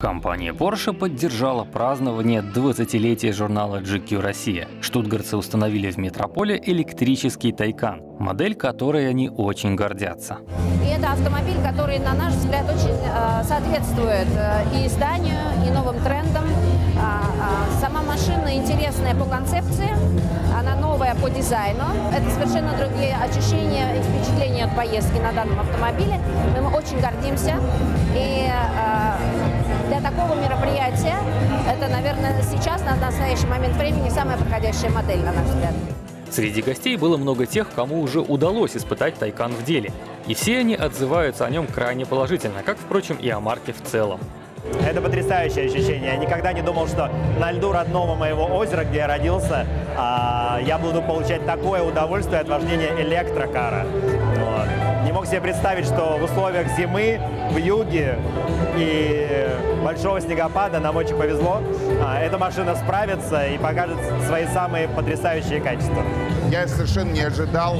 Компания Porsche поддержала празднование 20-летия журнала GQ Россия. Штутгартцы установили в метрополе электрический Тайкан, модель которой они очень гордятся. И это автомобиль, который, на наш взгляд, очень соответствует и изданию, и новым трендам. Сама машина интересная по концепции, она новая по дизайну. Это совершенно другие ощущения и впечатления от поездки на данном автомобиле. Мы очень гордимся. И для такого мероприятия это, наверное, сейчас, на настоящий момент времени, самая подходящая модель, на наш взгляд. Среди гостей было много тех, кому уже удалось испытать Тайкан в деле. И все они отзываются о нем крайне положительно, как, впрочем, и о марке в целом. Это потрясающее ощущение. Я никогда не думал, что на льду родного моего озера, где я родился, я буду получать такое удовольствие от вождения электрокара. Вот. Не мог себе представить, что в условиях зимы, в юге и большого снегопада нам очень повезло. Эта машина справится и покажет свои самые потрясающие качества. Я совершенно не ожидал,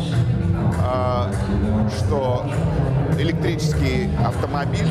что электрический автомобиль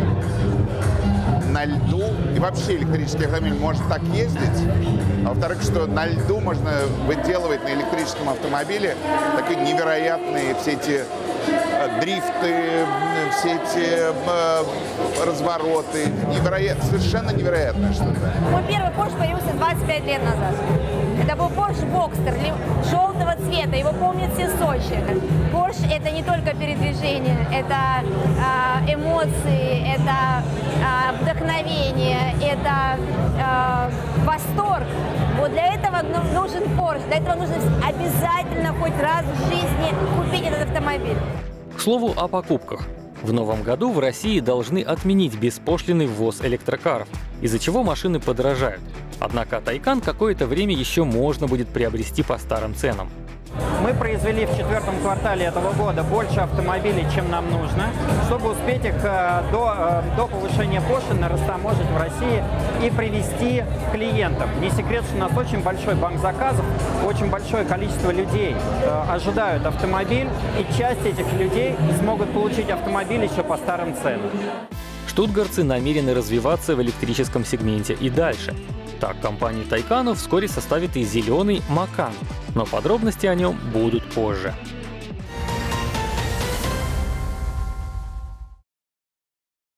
на льду, и вообще электрический автомобиль может так ездить, а во-вторых, что на льду можно выделывать на электрическом автомобиле такие невероятные все эти дрифты, все эти развороты. Совершенно невероятное что-то. Мой первый Porsche появился 25 лет назад. Это был Porsche Boxster желтого цвета, его помнят все Сочи. Porsche — это не только передвижение, это эмоции, это вдохновение, это восторг. Вот для этого нужен Porsche, для этого нужно обязательно хоть раз в жизни купить этот автомобиль. К слову о покупках. В новом году в России должны отменить беспошлинный ввоз электрокаров, из-за чего машины подорожают. Однако Тайкан какое-то время еще можно будет приобрести по старым ценам. Мы произвели в четвертом квартале этого года больше автомобилей, чем нам нужно, чтобы успеть их до повышения пошлин растаможить в России и привезти клиентам. Не секрет, что у нас очень большой банк заказов, очень большое количество людей ожидают автомобиль, и часть этих людей смогут получить автомобиль еще по старым ценам. Штутгартцы намерены развиваться в электрическом сегменте и дальше. Так, компания Тайкану вскоре составит и зеленый Макан, но подробности о нем будут позже.